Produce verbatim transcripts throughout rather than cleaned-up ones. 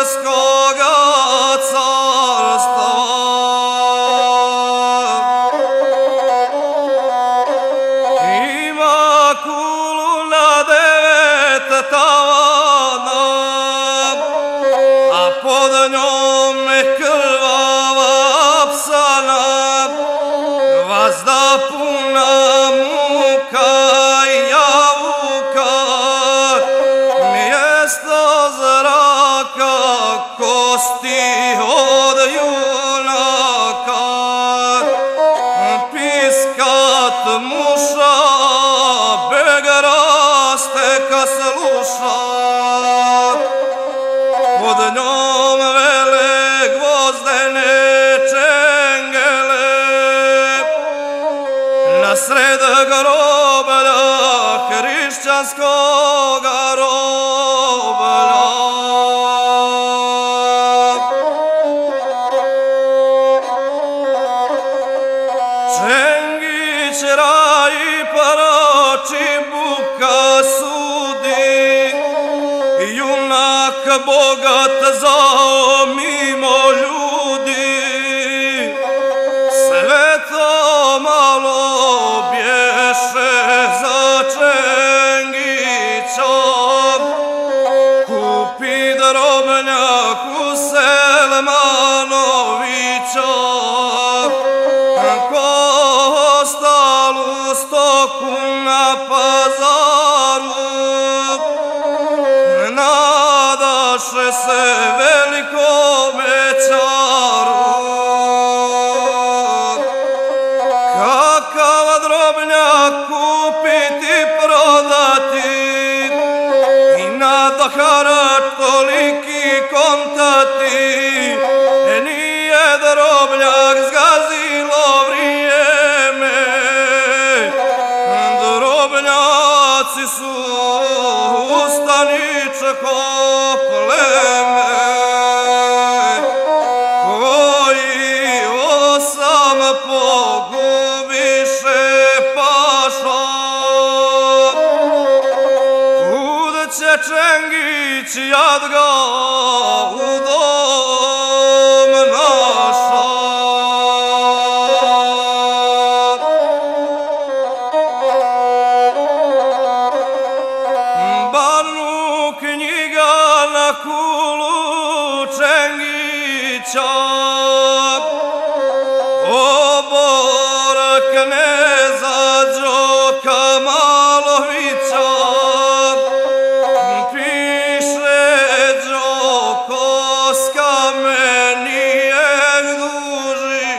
nebeskoga carstva. Ima kulu na devet tavana, a pod njom je krvava psana, vazda puna muka i jabuka, mjesto zraka, kosti od junaka, piskat muša, beg raste ka sluša, pod njom vele gvozdene čengele, nasred groblja hrišćanskoga roblja. Čengić raji paroči buka sudi, junak bogat zao mimo ljudi, sve to malo bješe za Čengićom, kupi drobnjak u Selmanovićom, ko ostalu stoku na pazaru, nadaše se velikome čaru. Kakav drobnjak kupiti, prodati i na harač toliki kontati, nije drobnjak zgazilo vrijeme, drobnjaci su ustaničko pleme, koji osam pogubiše paša. Kud će Čengić jad ga u dom naša. Banu knjiga na kulu Čengića, obor kneza Đoka Malovića, piše Đoko s kamenijeg duži,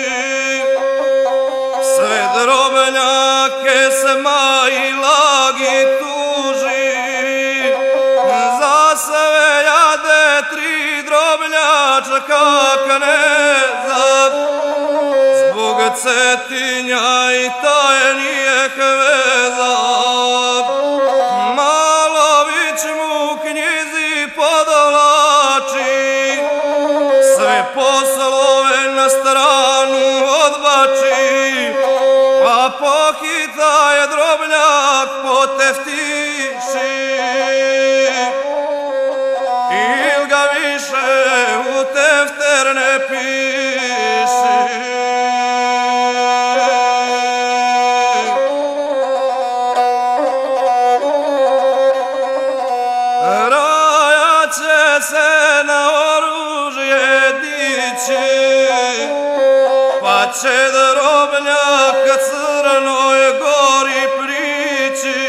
sve drobnjake Smajlagi tuži, za sve jade tri drobnjačka kneza, zbog Cetinja i tajnijeg veza. Malović mu u knjizi podvlači, sve poslove na stranu odbači, pa pohita je drobnjak poteftiši, il ga više u tefter ne piši. Raja će se na oružje dići, pa će drobnjak Crnoj Gori prići.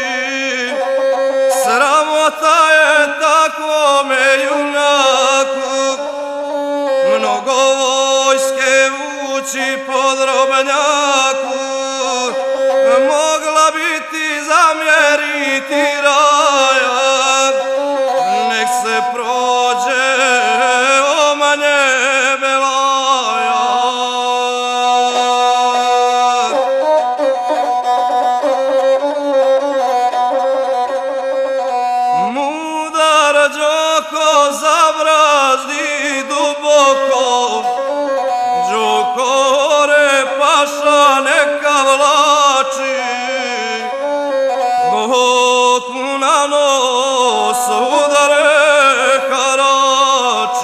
Sramota je takvome junaku, mnogo vojske vući po drobnjaku, mogla biti zamjeriti raja, nek se prođe omanje belaja. Mudar Đoko zabrazdi duboko, Đokore paša neka vlači, Boku na nos udare harači.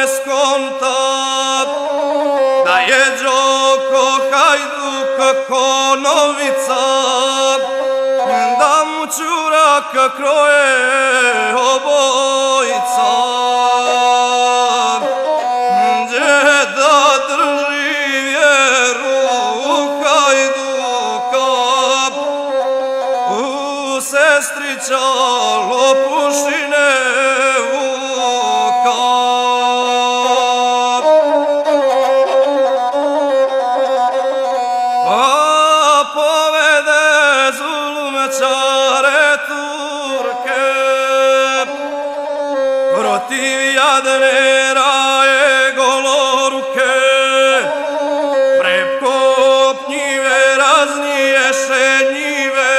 ne skonta da je Đoko Hajduk Konovica, da mu čuraka kroje obojica. Džeda drži vjeru Hajduka, u sestrića lopušine vuka. Pa povede zulumčare Turke protiv jadne raje goloruke, preko njive razniješe njive,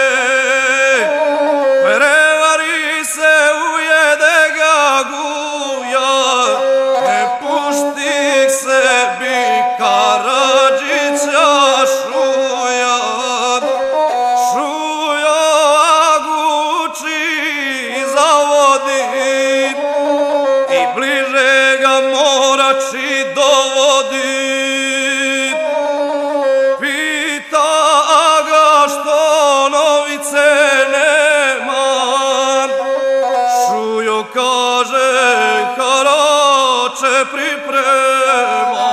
prevari se ujede ga guja, ne pušti sebi Karadžića šuja. Šujo aguči zavodi i bliže ga morači dovodi. Pita ga što novice nema, Šujo kaže harače priprema.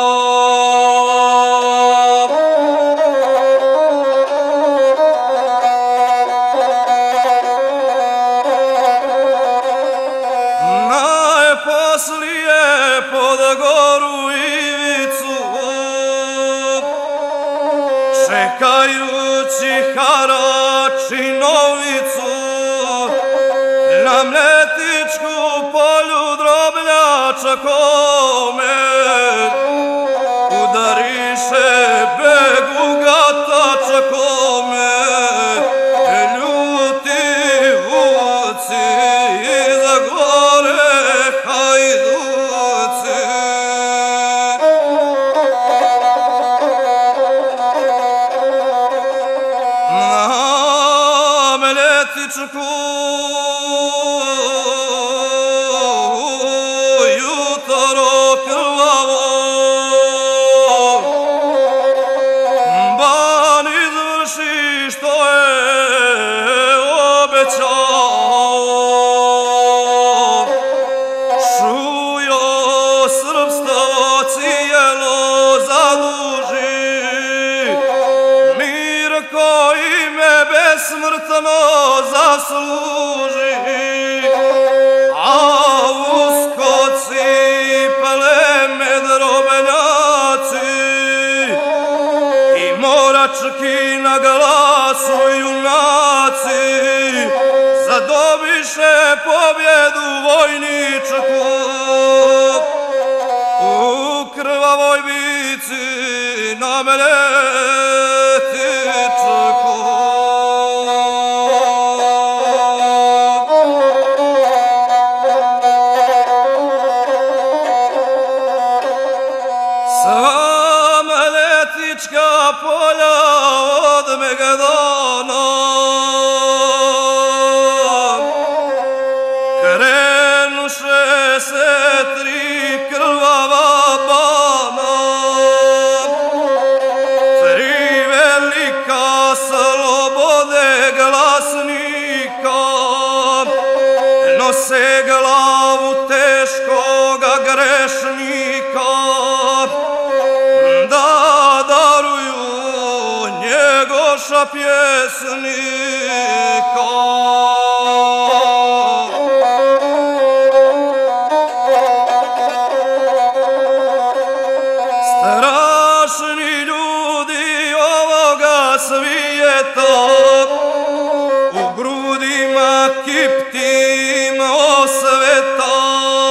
Najposlije pod goru ivicu, čekajući harač i novicu, na Mletičku polju drobljača kome udariše begugatača kome, ljuti vuci iza gore Hajduci. Na Mletičku jutro krvavo ban izvrši što je obećao. Šujo srpstvo cijelo zaduži, mir koji me besmrtno zasluži, a uskoci pleme drobljaci i morački na glasu junaci zadobiše pobjedu vojničku u krvavoj bici na Mletičku. Sva Mletička polja od Megdana krenuše se tri krvava bana, tri velika slobode glasnika, nose glavu teškoga grešnika, da daruju Njegoša pjesnika. Strašni ljudi ovoga svijeta, u grudima kiptim osveta,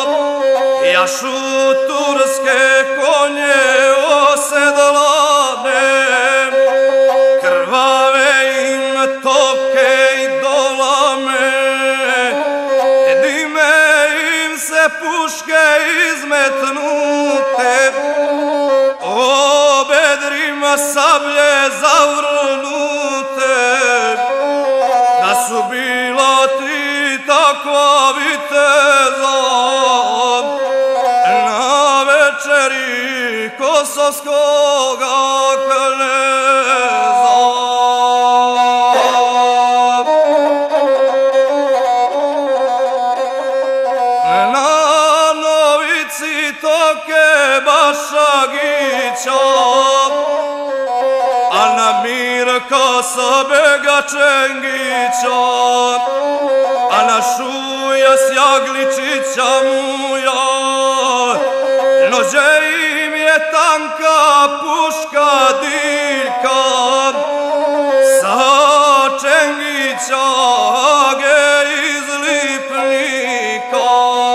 jašu turske konje osedlane, krvave im toke i dolame, dime im se puške izmetnute, o bedrima sablje zavrnute, da su bila tri takva viteza, na kosovskoga kneza. Na novici toke Bašagića, a na Mirka Sabega Čengića, a na Šuja Sjagličića muja, nođe im je tanka puška diljka, sa Čengića ge iz Lipnika.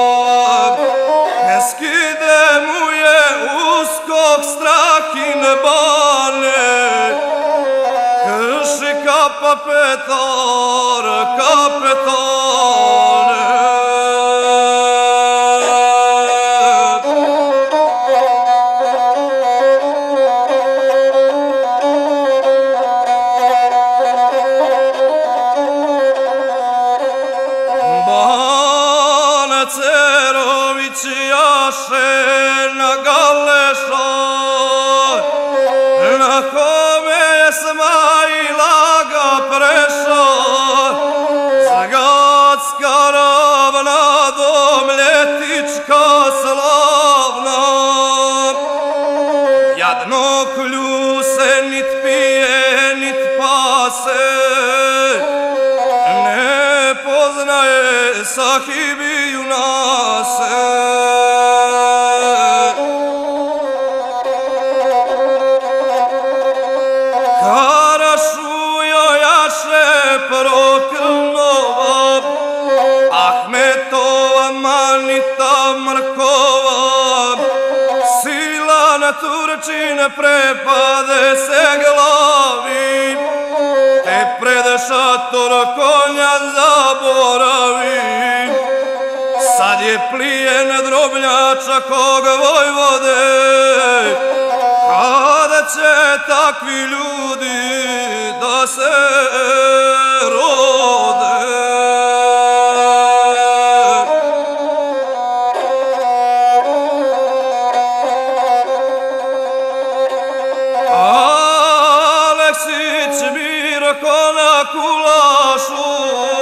Ne skide mu je uskok strahin bane, krši kapa petar, kapetane. Bana Cerović jaše na Galeša, na kome je Smajla ga preša, Zagatska ravna do Mljetička slavna. Jadno kljuse nit pije nit pase, ne poznaje sahibiju nase. Karašujo jaše Prokrnova, Ahmetova Manita Mrkova, sila na Turčine prepade se glavi, te pred šator konja zaboravi. Sad je plijen drobnjača kog vojvode, kada će takvi ljudi da se rode. Aleksić Mirko na Kulašu,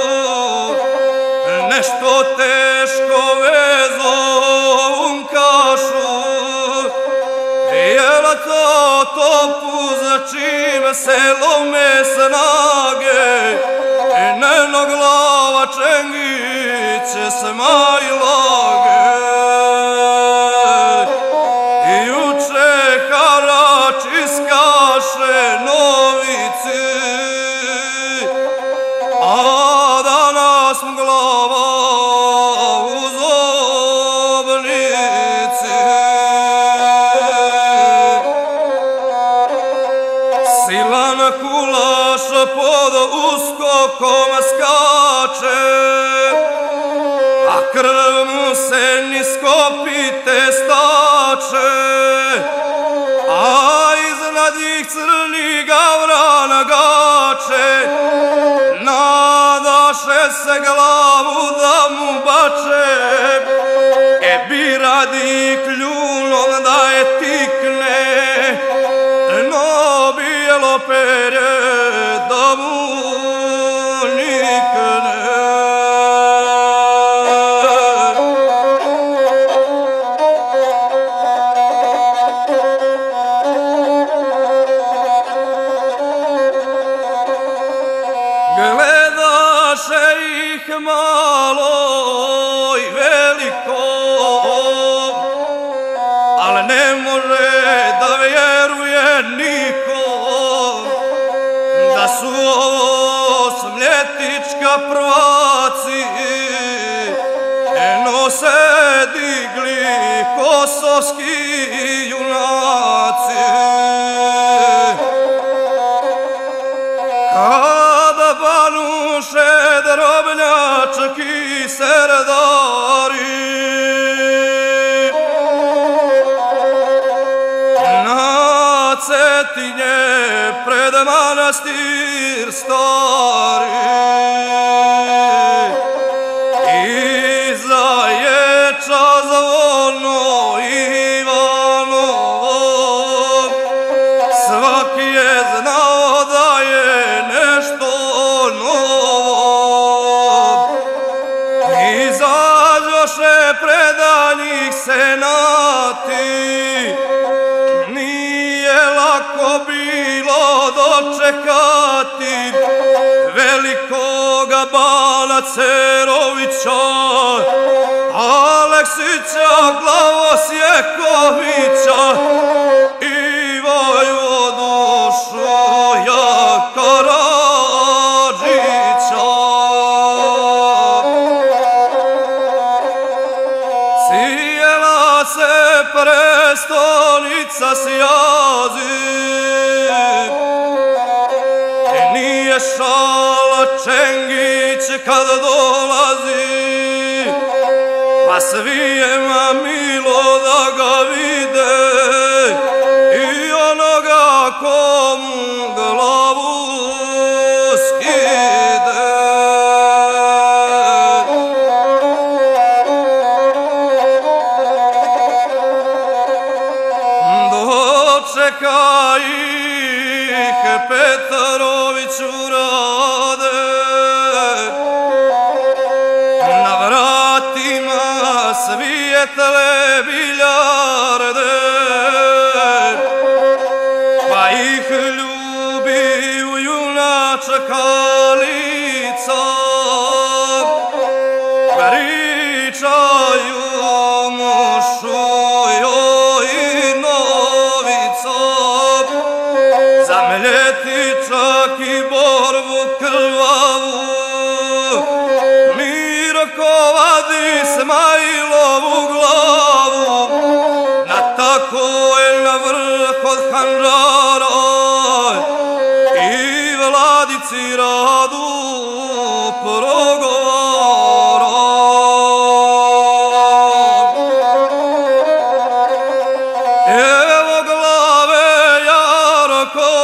nešto teško vezo Unkašu. Jela to topu za čime se lome snage, i njeno glava Čengiće Smajlage. I juče harač iskaše novici, a danas glava u zobnici. Silan Kulaš pod uskokom skače, a krv mu se nisko pite stače, a iznad njih crni gavran gače. Nadaše se glavu da mu bače, e bi radi kljunom da je tikne, no bijelo perje da mu nikne. Gledaše ih malo i veliko, ali ne može da vjeruje niko da su ovo Smljetička prvaci, eno se digli kosovski junaci. Kada banuše drobnjački serdari, na Cetinje pred manastir stari, iza Ječa zvono Ivanovo, dočekati velikoga bana Cerovića, Aleksića Glavosjekovića i vojvodu Šuja Karadžića. Sjela se prestonica sjazi, nije šala Čengić kad dolazi, pa svijema milo da ga vide i onoga komu glavu skide. Dočeka ih Petrović urade, na vratima svijetle biljarde, pa ih ljubi u junačka lica, pričaju mu Šujo i Novica, zamljeti čak i borbu krvavu, Mirkova Ismailovu glavu, na tako je na vrh od Handžara i Vladici Radu progovara. Evo glave jarko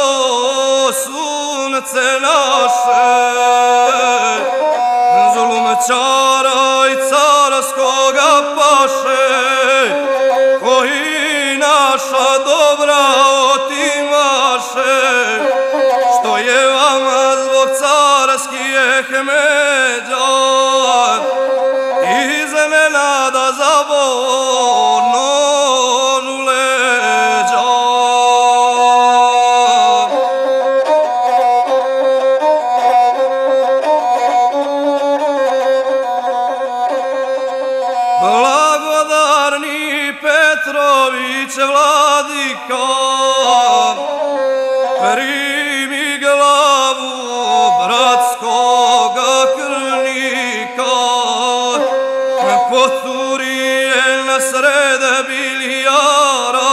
sunce naše, zulumčara i carskoga paše, koji naša dobra otimaše, što je vama zbog carskih međa iznenada zabor nožu leđa. Blagodarni Petrović vladika, primi glavu bratskoga krvnika, poturi je na sred biljara,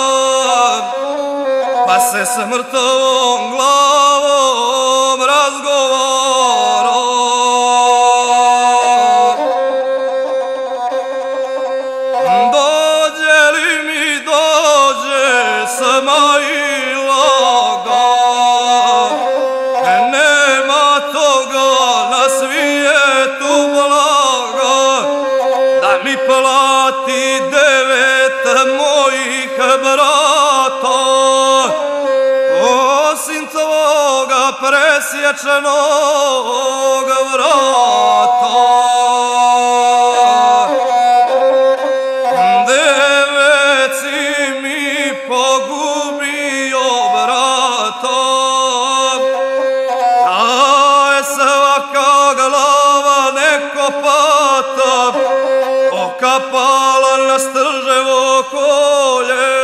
pa se s mrtvom glavom razgovara. Dođe li mi dođe Smailaga, nema toga na svijetu blaga, da mi plati devet mojih brata, osim tvoga presječenog vrata. Devet si mi pogubio brata, a je svaka glava nekopata, okapala na Strževo kolje,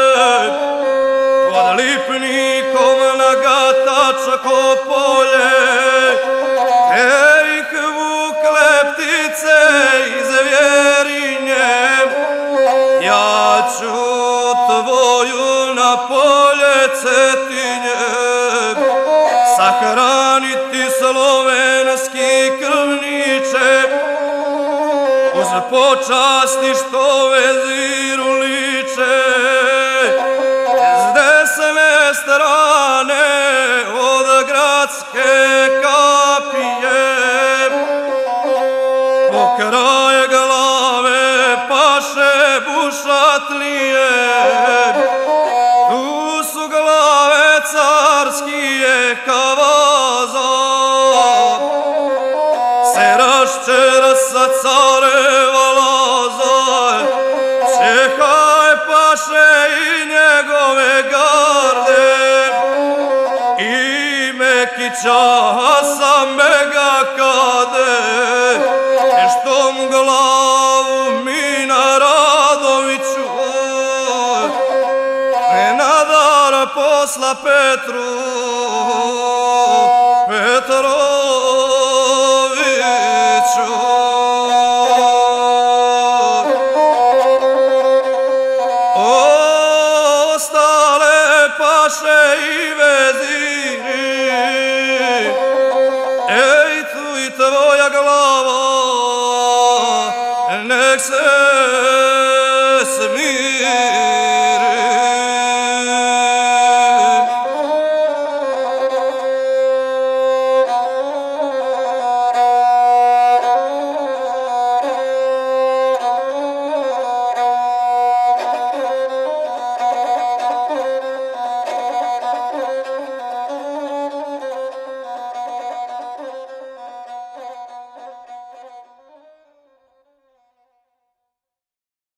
pod lipnikom na Gatačko polje, te ih vukle ptice iz Vjerinje, ja ću tvoju na polje Cetinje sahraniti slovenski krvniče, uz počasti što veziru liče, s desne strane od gradske kapije, pokraj glave paše bušatlije, tu su glave carskije kavaza, se raščer sa careva laza, čekaj paše i njegove garde i neki časa mega kade, štom glavu mi na Radoviću, nadara posla Petru, Petroviću. Ostale paše i veziri, ej tu i tvoja glava, nek se smiri.